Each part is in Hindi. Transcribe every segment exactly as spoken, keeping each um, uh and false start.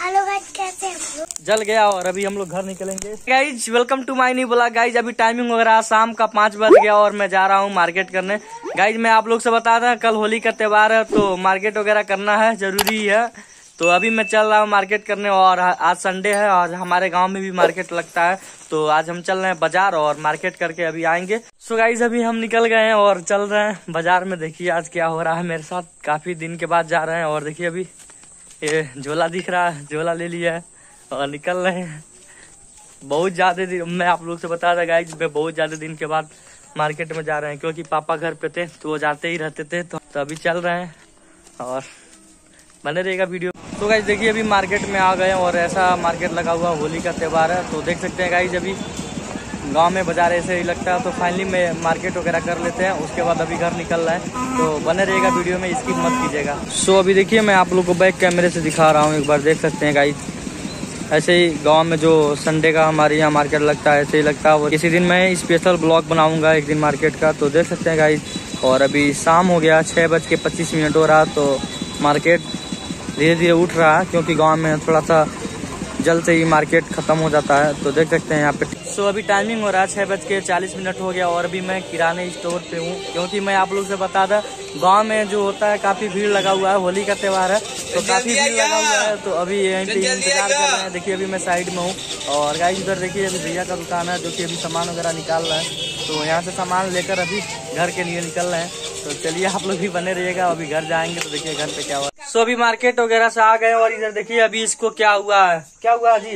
हेलो गाइस, कैसे हैं? जल गया और अभी हम लोग घर निकलेंगे। Guys welcome to my new blog. Guys अभी टाइमिंग वगैरह शाम का पाँच बज गया और मैं जा रहा हूँ मार्केट करने। गाइज मैं आप लोग से बता रहा कल होली का त्योहार है तो मार्केट वगैरह करना है, जरूरी है। तो अभी मैं चल रहा हूँ मार्केट करने और आज संडे है और हमारे गांव में भी मार्केट लगता है तो आज हम चल रहे हैं बाजार और मार्केट करके अभी आएंगे। सो गाइज अभी हम निकल गए हैं और चल रहे हैं बाजार में। देखिए आज क्या हो रहा है मेरे साथ, काफी दिन के बाद जा रहे हैं। और देखिए अभी ये झोला दिख रहा है, झोला ले लिया है और निकल रहे हैं। बहुत ज्यादा दिन मैं आप लोग से बता रहा गाइस, बहुत ज्यादा दिन के बाद मार्केट में जा रहे हैं क्योंकि पापा घर पे थे तो वो जाते ही रहते थे। तो, तो अभी चल रहे हैं और बने रहेगा वीडियो। तो गाइस देखिए अभी मार्केट में आ गए और ऐसा मार्केट लगा हुआ होली का त्योहार है तो देख सकते हैं गाइस। अभी गांव में बाजार ऐसे ही लगता है तो फाइनली में मार्केट वगैरह कर लेते हैं, उसके बाद अभी घर निकल रहा है तो बने रहेगा वीडियो में, स्किप मत कीजिएगा। सो अभी देखिए मैं आप लोग को बैक कैमरे से दिखा रहा हूँ, एक बार देख सकते हैं गाइस। ऐसे ही गांव में जो संडे का हमारे यहाँ मार्केट लगता है ऐसे ही लगता है। और किसी दिन मैं स्पेशल ब्लॉग बनाऊंगा एक दिन मार्केट का, तो देख सकते हैं गाइस। और अभी शाम हो गया, छः बज के पच्चीस मिनट हो रहा तो मार्केट धीरे धीरे उठ रहा है क्योंकि गांव में थोड़ा सा जल्द से ही मार्केट खत्म हो जाता है। तो देख सकते हैं यहाँ पे। सो अभी टाइमिंग हो रहा है छः बज के चालीस मिनट हो गया और अभी मैं किराने स्टोर पे हूँ क्योंकि मैं आप लोग से बता था गांव में जो होता है काफी भीड़ लगा हुआ है, होली का त्योहार है तो काफी भीड़ लगा हुआ है। तो अभी यहीं पे इंतजार कर रहे हैं। देखिए अभी मैं साइड में हूँ और गाइस इधर देखिए अभी भैया का दुकान है जो कि अभी सामान वगैरह निकाल रहा है तो यहाँ से सामान लेकर अभी घर के लिए निकल रहे हैं। तो चलिए आप लोग भी बने रहिएगा, अभी घर जाएंगे तो देखिए घर पे क्या हुआ। सो अभी मार्केट वगैरह से आ गए और इधर देखिए अभी इसको क्या हुआ है, क्या हुआ जी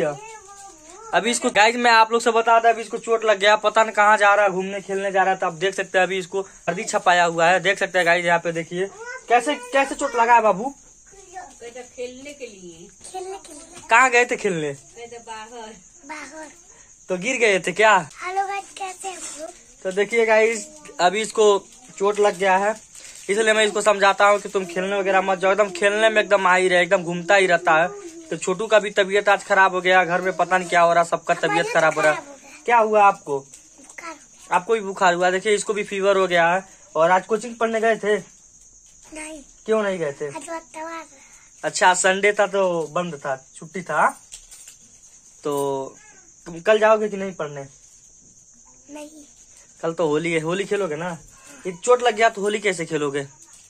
अभी इसको। गाइज मैं आप लोग से बता था अभी इसको चोट लग गया, पता नहीं कहाँ जा रहा है, घूमने खेलने जा रहा था। अब देख सकते हैं अभी इसको हल्दी छपाया हुआ है, देख सकते हैं गाइज। यहाँ पे देखिए कैसे कैसे चोट लगा है बाबू। खेलने के लिए खेलने के लिए कहाँ गए थे खेलने? बाहर बाहर तो गिर गए थे क्या? हेलो गाइस, कैसे हैं? तो देखिए गाइज अभी इसको चोट लग गया है, इसलिए मैं इसको समझाता हूँ कि तुम खेलने वगैरह मत जाओ। एकदम खेलने में एकदम आ ही रहे, एकदम घूमता ही रहता है। तो छोटू का भी तबीयत आज खराब हो गया, घर में पता नहीं क्या हो रहा, सबका तबीयत खराब हो रहा है। क्या हुआ आपको? आपको भी बुखार हुआ? देखिए इसको भी फीवर हो गया है। और आज कोचिंग पढ़ने गए थे? नहीं। क्यों नहीं गए थे? अच्छा संडे था तो बंद था, छुट्टी था। तो तुम कल जाओगे कि नहीं पढ़ने? नहीं। कल तो होली है, होली खेलोगे ना? ये चोट लग गया तो होली कैसे खेलोगे?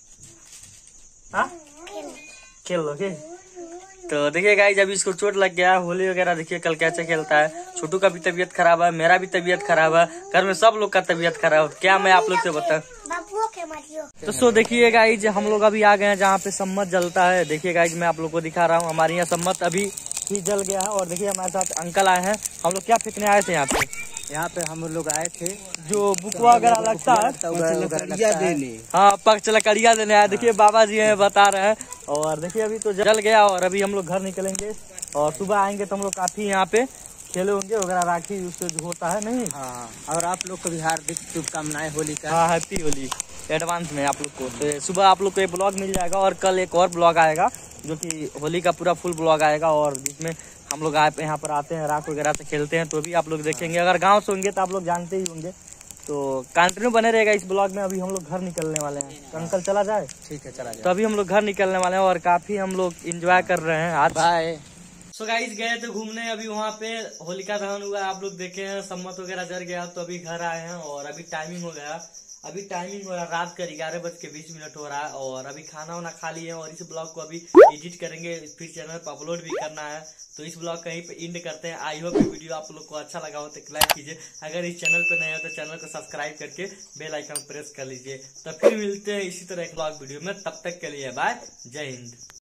हाँ खेल लोगे। तो देखिए गाइस अभी इसको चोट लग गया, होली वगैरह देखिए कल कैसे खेलता है। छोटू का भी तबीयत खराब है, मेरा भी तबीयत खराब है, घर में सब लोग का तबीयत खराब है। क्या मैं आप लोग से बता। तो सो देखिए गाइस हम लोग अभी आ गए हैं जहाँ पे सम्मत जलता है। देखिए गाइस मैं आप लोग को दिखा रहा हूँ, हमारे यहाँ सम्मत अभी ही जल गया है। और देखिए हमारे साथ अंकल आए हैं। हम लोग क्या फिरने आए थे यहाँ पे? यहाँ पे हम लोग आए थे जो बुकवा वगैरह लगता है देने। हाँ पक्ष लकड़िया देने आए। देखिए बाबा जी हैं बता रहे हैं। और देखिए अभी तो जल गया और अभी हम लोग घर निकलेंगे और सुबह आएंगे तो हम लोग काफी यहाँ पे खेले होंगे वगैरह, राखी उससे जो होता है नहीं। हाँ और आप लोग को भी हार्दिक शुभकामनाएं होली का। हाँ हैप्पी होली एडवांस में आप लोग को। तो सुबह आप लोग को ये ब्लॉग मिल जाएगा और कल एक और ब्लॉग आएगा जो कि होली का पूरा फुल ब्लॉग आएगा और जिसमें हम लोग यहाँ पर आते हैं, राख वगैरह से खेलते हैं तो भी आप लोग देखेंगे। अगर गांव से होंगे तो आप लोग जानते ही होंगे। तो कंटिन्यू बने रहेगा इस ब्लॉग में। अभी हम लोग घर निकलने वाले हैं तो अंकल चला जाए। ठीक है चला जाए। तो अभी हम लोग घर निकलने वाले हैं और काफी हम लोग इंजॉय कर रहे हैं आज। बाय। सो गाइस गए थे घूमने, अभी वहाँ पे होलिका दहन हुआ, आप लोग देखे हैं, सम्मत वगैरह जल गया तो अभी घर आए हैं। और अभी टाइमिंग हो गया, अभी टाइमिंग हो रहा है रात का ग्यारह बज के बीस मिनट हो रहा है। और अभी खाना वाना खा लिए हैं और इस ब्लॉग को अभी एडिट करेंगे, फिर चैनल पर अपलोड भी करना है। तो इस ब्लॉग कहीं पे एंड करते हैं। आई होप वीडियो आप लोग को अच्छा लगा हो तो लाइक कीजिए, अगर इस चैनल पे नए हो तो चैनल को सब्सक्राइब करके बेल आइकन प्रेस कर लीजिए। तो फिर मिलते हैं इसी तरह एक ब्लॉग वीडियो में, तब तक के लिए बाय, जय हिंद।